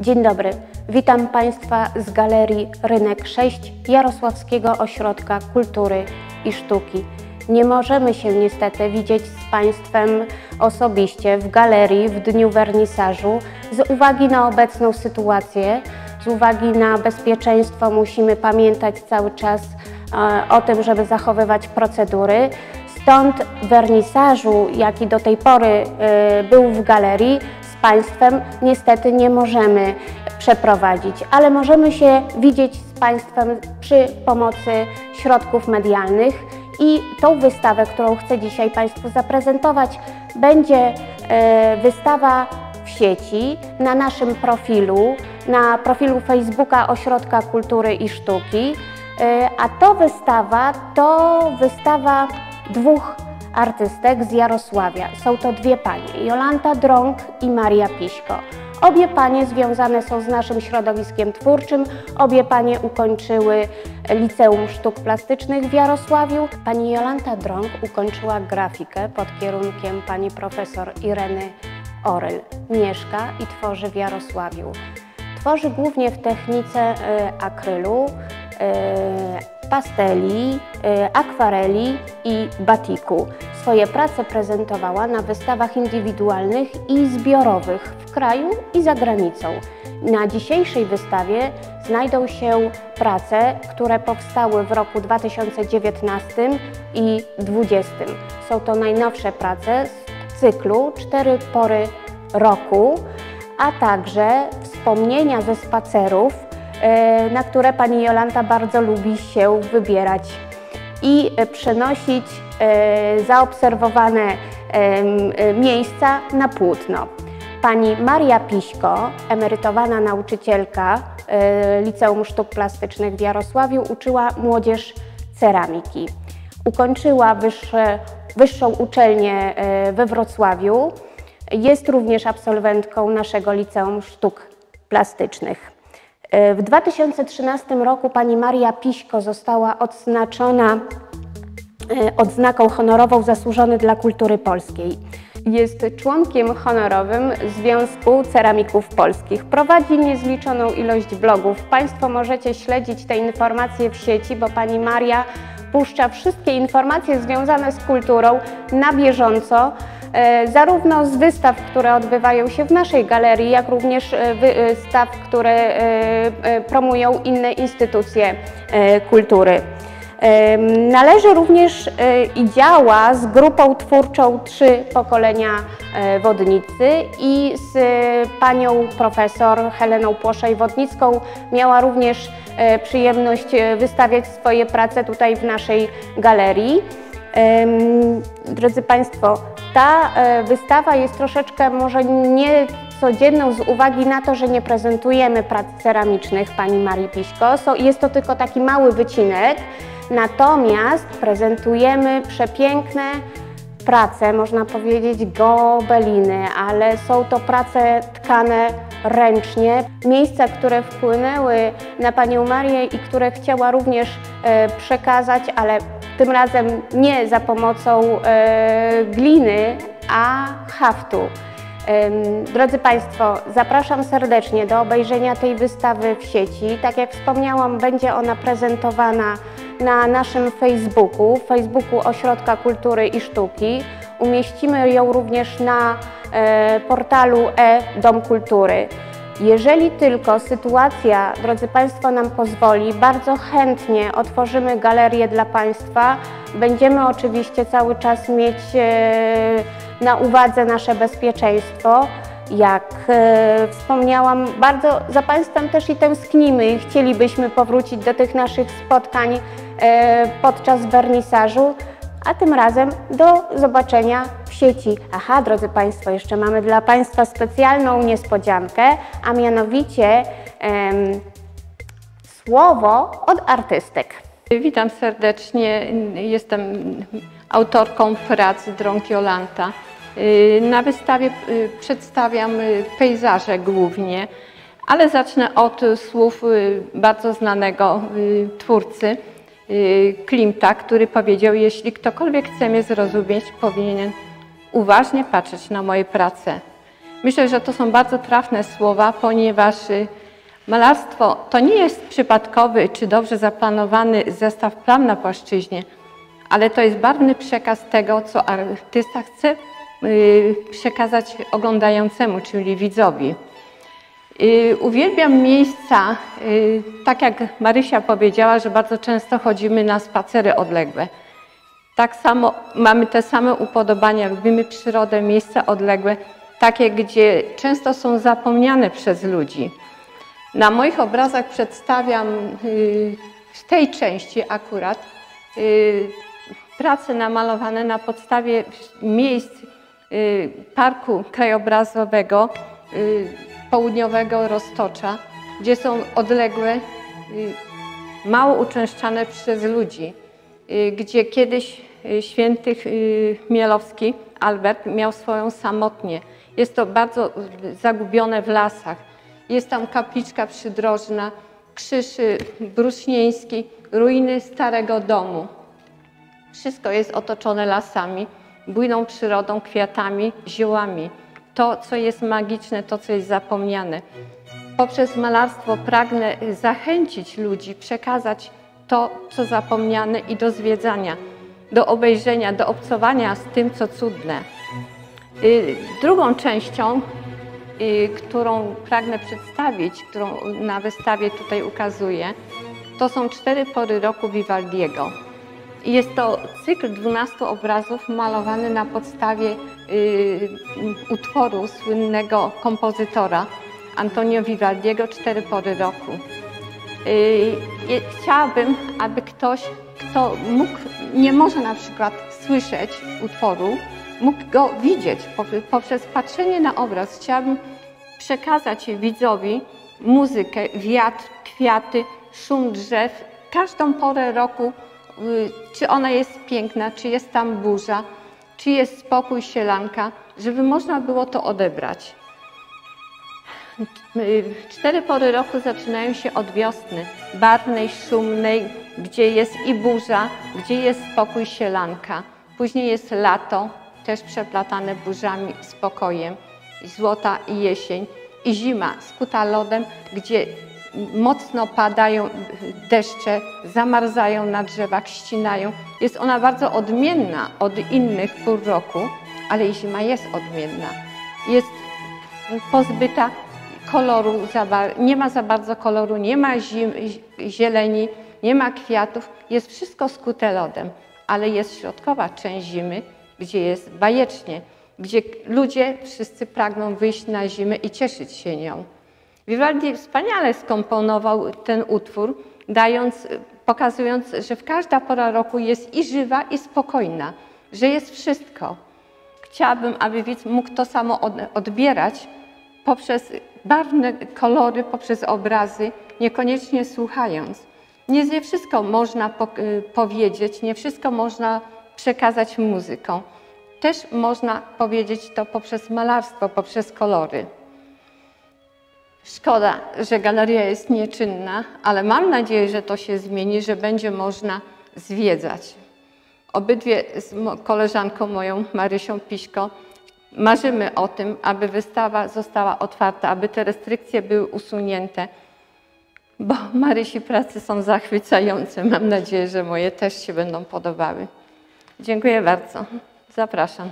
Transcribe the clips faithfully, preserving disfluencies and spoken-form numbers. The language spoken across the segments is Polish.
Dzień dobry, witam Państwa z Galerii Rynek sześć Jarosławskiego Ośrodka Kultury i Sztuki. Nie możemy się niestety widzieć z Państwem osobiście w galerii w dniu wernisażu z uwagi na obecną sytuację, z uwagi na bezpieczeństwo musimy pamiętać cały czas o tym, żeby zachowywać procedury. Stąd wernisażu, jaki do tej pory był w galerii, z Państwem niestety nie możemy przeprowadzić, ale możemy się widzieć z Państwem przy pomocy środków medialnych i tą wystawę, którą chcę dzisiaj Państwu zaprezentować, będzie wystawa w sieci na naszym profilu, na profilu Facebooka Ośrodka Kultury i Sztuki, a to wystawa to wystawa dwóch artystek z Jarosławia. Są to dwie panie, Jolanta Drąg i Maria Piśko. Obie panie związane są z naszym środowiskiem twórczym, obie panie ukończyły Liceum Sztuk Plastycznych w Jarosławiu. Pani Jolanta Drąg ukończyła grafikę pod kierunkiem pani profesor Ireny Oryl. Mieszka i tworzy w Jarosławiu. Tworzy głównie w technice akrylu, pasteli, akwareli i batiku. Swoje prace prezentowała na wystawach indywidualnych i zbiorowych w kraju i za granicą. Na dzisiejszej wystawie znajdą się prace, które powstały w roku dwa tysiące dziewiętnastym i dwa tysiące dwudziestym. Są to najnowsze prace z cyklu Cztery pory roku, a także wspomnienia ze spacerów, na które pani Jolanta bardzo lubi się wybierać i przenosić zaobserwowane miejsca na płótno. Pani Maria Piśko, emerytowana nauczycielka Liceum Sztuk Plastycznych w Jarosławiu, uczyła młodzież ceramiki. Ukończyła wyższe, wyższą uczelnię we Wrocławiu. Jest również absolwentką naszego Liceum Sztuk Plastycznych. W dwa tysiące trzynastym roku pani Maria Piśko została odznaczona odznaką honorową Zasłużony dla Kultury Polskiej. Jest członkiem honorowym Związku Ceramików Polskich. Prowadzi niezliczoną ilość blogów. Państwo możecie śledzić te informacje w sieci, bo pani Maria puszcza wszystkie informacje związane z kulturą na bieżąco, zarówno z wystaw, które odbywają się w naszej galerii, jak również wystaw, które promują inne instytucje kultury. Należy również i działa z grupą twórczą Trzy Pokolenia Wodnicy i z panią profesor Heleną Płoszej-Wodnicką miała również przyjemność wystawiać swoje prace tutaj w naszej galerii. Drodzy Państwo, ta wystawa jest troszeczkę może nie codzienną z uwagi na to, że nie prezentujemy prac ceramicznych pani Marii Piśko. Jest to tylko taki mały wycinek, natomiast prezentujemy przepiękne prace, można powiedzieć gobeliny, ale są to prace tkane ręcznie. Miejsca, które wpłynęły na panią Marię i które chciała również przekazać, ale tym razem nie za pomocą e, gliny, a haftu. E, drodzy Państwo, zapraszam serdecznie do obejrzenia tej wystawy w sieci. Tak jak wspomniałam, będzie ona prezentowana na naszym Facebooku, Facebooku Ośrodka Kultury i Sztuki. Umieścimy ją również na e, portalu e-Dom Kultury. Jeżeli tylko sytuacja, drodzy Państwo, nam pozwoli, bardzo chętnie otworzymy galerię dla Państwa. Będziemy oczywiście cały czas mieć na uwadze nasze bezpieczeństwo. Jak wspomniałam, bardzo za Państwem też i tęsknimy i chcielibyśmy powrócić do tych naszych spotkań podczas wernisażu, a tym razem do zobaczenia w sieci. Aha, drodzy Państwo, jeszcze mamy dla Państwa specjalną niespodziankę, a mianowicie em, słowo od artystek. Witam serdecznie, jestem autorką prac Drąg Jolanta. Na wystawie przedstawiam pejzaże głównie, ale zacznę od słów bardzo znanego twórcy Klimta, który powiedział: jeśli ktokolwiek chce mnie zrozumieć, powinien uważnie patrzeć na moje prace. Myślę, że to są bardzo trafne słowa, ponieważ malarstwo to nie jest przypadkowy czy dobrze zaplanowany zestaw plam na płaszczyźnie, ale to jest barwny przekaz tego, co artysta chce przekazać oglądającemu, czyli widzowi. Uwielbiam miejsca, tak jak Marysia powiedziała, że bardzo często chodzimy na spacery odległe. Tak samo mamy te same upodobania, lubimy przyrodę, miejsca odległe, takie, gdzie często są zapomniane przez ludzi. Na moich obrazach przedstawiam w tej części akurat prace namalowane na podstawie miejsc Parku Krajobrazowego Południowego Roztocza, gdzie są odległe, mało uczęszczane przez ludzi, gdzie kiedyś święty Chmielowski Albert miał swoją samotnię. Jest to bardzo zagubione w lasach. Jest tam kapliczka przydrożna, krzyż bruśnieński, ruiny starego domu. Wszystko jest otoczone lasami, bujną przyrodą, kwiatami, ziołami. To, co jest magiczne, to, co jest zapomniane. Poprzez malarstwo pragnę zachęcić ludzi, przekazać to, co zapomniane i do zwiedzania, do obejrzenia, do obcowania z tym, co cudne. Drugą częścią, którą pragnę przedstawić, którą na wystawie tutaj ukazuję, to są cztery pory roku Vivaldiego. Jest to cykl dwunastu obrazów malowany na podstawie y, utworu słynnego kompozytora Antonio Vivaldiego Cztery pory roku. Y, chciałabym, aby ktoś, kto mógł, nie może na przykład słyszeć utworu, mógł go widzieć poprzez patrzenie na obraz. Chciałabym przekazać widzowi muzykę, wiatr, kwiaty, szum drzew, każdą porę roku. Czy ona jest piękna, czy jest tam burza, czy jest spokój, sielanka, żeby można było to odebrać. Cztery pory roku zaczynają się od wiosny, barwnej, szumnej, gdzie jest i burza, gdzie jest spokój, sielanka. Później jest lato, też przeplatane burzami, spokojem, złota i jesień. I zima skuta lodem, gdzie mocno padają deszcze, zamarzają na drzewach, ścinają. Jest ona bardzo odmienna od innych pór roku, ale i zima jest odmienna. Jest pozbyta koloru, nie ma za bardzo koloru, nie ma zim, zieleni, nie ma kwiatów. Jest wszystko skute lodem, ale jest środkowa część zimy, gdzie jest bajecznie, gdzie ludzie wszyscy pragną wyjść na zimę i cieszyć się nią. Vivaldi wspaniale skomponował ten utwór, dając, pokazując, że w każda pora roku jest i żywa, i spokojna, że jest wszystko. Chciałabym, aby widz mógł to samo odbierać poprzez barwne kolory, poprzez obrazy, niekoniecznie słuchając. Nie, nie wszystko można po, powiedzieć, nie wszystko można przekazać muzyką. Też można powiedzieć to poprzez malarstwo, poprzez kolory. Szkoda, że galeria jest nieczynna, ale mam nadzieję, że to się zmieni, że będzie można zwiedzać. Obydwie z koleżanką moją, Marysią Piśko, marzymy o tym, aby wystawa została otwarta, aby te restrykcje były usunięte, bo Marysi prace są zachwycające. Mam nadzieję, że moje też się będą podobały. Dziękuję bardzo. Zapraszam.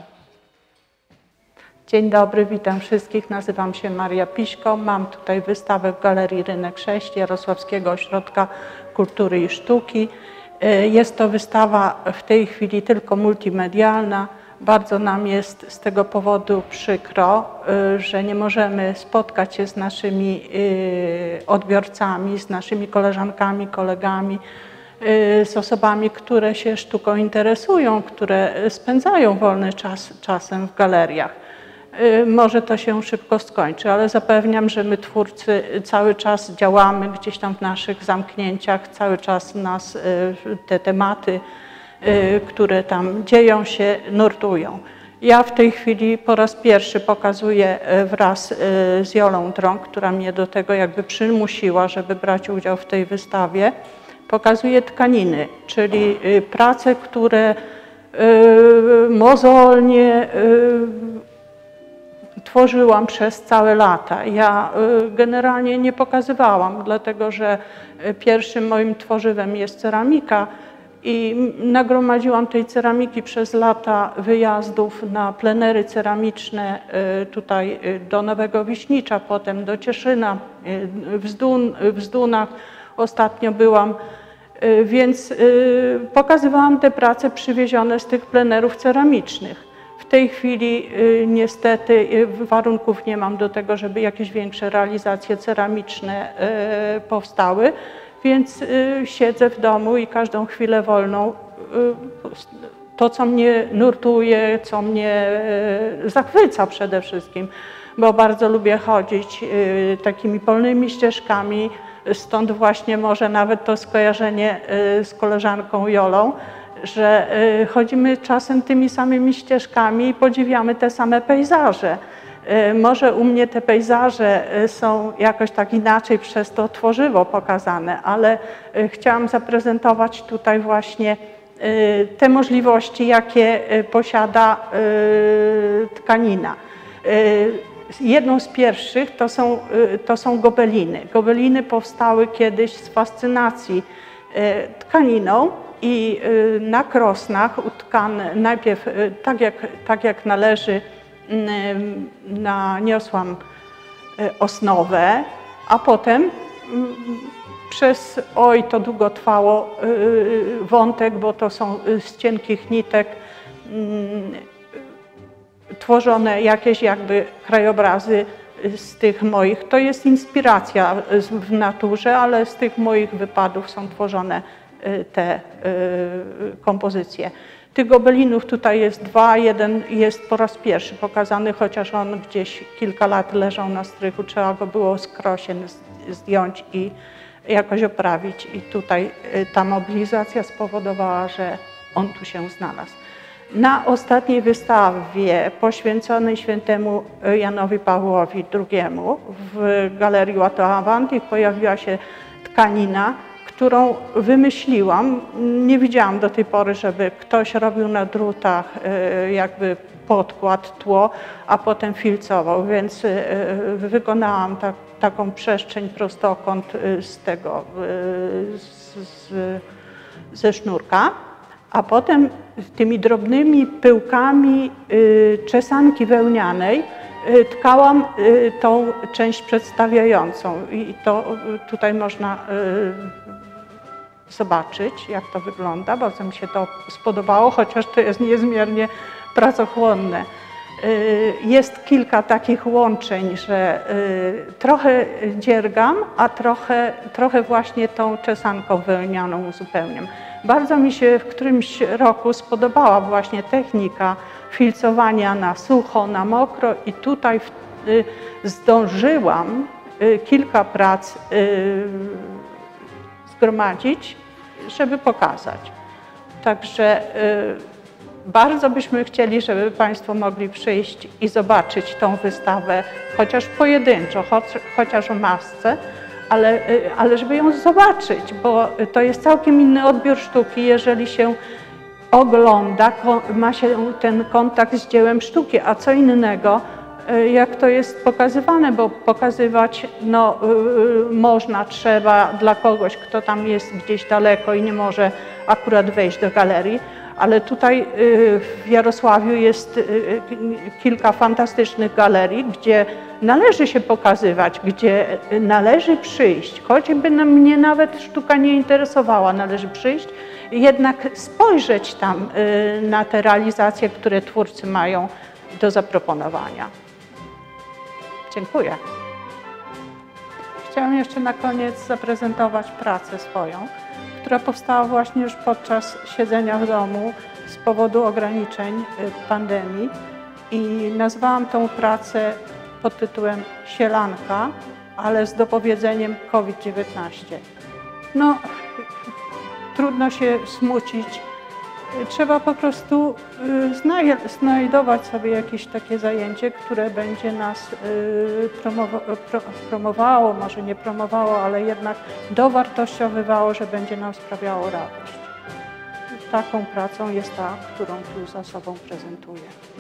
Dzień dobry, witam wszystkich. Nazywam się Maria Piśko. Mam tutaj wystawę w Galerii Rynek sześć Jarosławskiego Ośrodka Kultury i Sztuki. Jest to wystawa w tej chwili tylko multimedialna. Bardzo nam jest z tego powodu przykro, że nie możemy spotkać się z naszymi odbiorcami, z naszymi koleżankami, kolegami, z osobami, które się sztuką interesują, które spędzają wolny czas czasem w galeriach. Może to się szybko skończy, ale zapewniam, że my twórcy cały czas działamy gdzieś tam w naszych zamknięciach, cały czas nas te tematy, które tam dzieją się, nurtują. Ja w tej chwili po raz pierwszy pokazuję wraz z Jolą Drąg, która mnie do tego jakby przymusiła, żeby brać udział w tej wystawie, pokazuję tkaniny, czyli prace, które mozolnie tworzyłam przez całe lata. Ja generalnie nie pokazywałam, dlatego że pierwszym moim tworzywem jest ceramika i nagromadziłam tej ceramiki przez lata wyjazdów na plenery ceramiczne tutaj do Nowego Wiśnicza, potem do Cieszyna, w, Zdun, w Zdunach ostatnio byłam, więc pokazywałam te prace przywiezione z tych plenerów ceramicznych. W tej chwili niestety warunków nie mam do tego, żeby jakieś większe realizacje ceramiczne powstały, więc siedzę w domu i każdą chwilę wolną to, co mnie nurtuje, co mnie zachwyca przede wszystkim, bo bardzo lubię chodzić takimi polnymi ścieżkami, stąd właśnie może nawet to skojarzenie z koleżanką Jolą, że chodzimy czasem tymi samymi ścieżkami i podziwiamy te same pejzaże. Może u mnie te pejzaże są jakoś tak inaczej przez to tworzywo pokazane, ale chciałam zaprezentować tutaj właśnie te możliwości, jakie posiada tkanina. Jedną z pierwszych to są, to są gobeliny. Gobeliny powstały kiedyś z fascynacji tkaniną i na krosnach utkane, najpierw tak jak, tak jak należy, naniosłam osnowę, a potem przez, oj to długo trwało, wątek, bo to są z cienkich nitek tworzone jakieś jakby krajobrazy z tych moich. To jest inspiracja w naturze, ale z tych moich wypadów są tworzone te kompozycje. Tych gobelinów tutaj jest dwa, jeden jest po raz pierwszy pokazany, chociaż on gdzieś kilka lat leżał na strychu, trzeba go było z krosien zdjąć i jakoś oprawić i tutaj ta mobilizacja spowodowała, że on tu się znalazł. Na ostatniej wystawie poświęconej świętemu Janowi Pawłowi drugiemu w Galerii Watteau Avanti pojawiła się tkanina, którą wymyśliłam. Nie widziałam do tej pory, żeby ktoś robił na drutach jakby podkład, tło, a potem filcował, więc wykonałam tak, taką przestrzeń prostokąt z tego, z, z, ze sznurka, a potem tymi drobnymi pyłkami czesanki wełnianej tkałam tą część przedstawiającą i to tutaj można zobaczyć, jak to wygląda. Bardzo mi się to spodobało, chociaż to jest niezmiernie pracochłonne. Jest kilka takich łączeń, że trochę dziergam, a trochę, trochę właśnie tą czesanką wełnianą uzupełniam. Bardzo mi się w którymś roku spodobała właśnie technika filcowania na sucho, na mokro i tutaj zdążyłam kilka prac zgromadzić, żeby pokazać. Także bardzo byśmy chcieli, żeby Państwo mogli przyjść i zobaczyć tą wystawę, chociaż pojedynczo, choć, chociaż w masce, ale, ale żeby ją zobaczyć, bo to jest całkiem inny odbiór sztuki, jeżeli się ogląda, ma się ten kontakt z dziełem sztuki, a co innego, jak to jest pokazywane, bo pokazywać no, można, trzeba dla kogoś, kto tam jest gdzieś daleko i nie może akurat wejść do galerii, ale tutaj w Jarosławiu jest kilka fantastycznych galerii, gdzie należy się pokazywać, gdzie należy przyjść, choćby mnie nawet sztuka nie interesowała, należy przyjść, jednak spojrzeć tam na te realizacje, które twórcy mają do zaproponowania. Dziękuję. Chciałam jeszcze na koniec zaprezentować pracę swoją, która powstała właśnie już podczas siedzenia w domu z powodu ograniczeń pandemii i nazwałam tą pracę pod tytułem Sielanka, ale z dopowiedzeniem COVID dziewiętnaście. No, trudno się smucić. Trzeba po prostu znajdować sobie jakieś takie zajęcie, które będzie nas promowało, może nie promowało, ale jednak dowartościowywało, że będzie nam sprawiało radość. Taką pracą jest ta, którą tu za sobą prezentuję.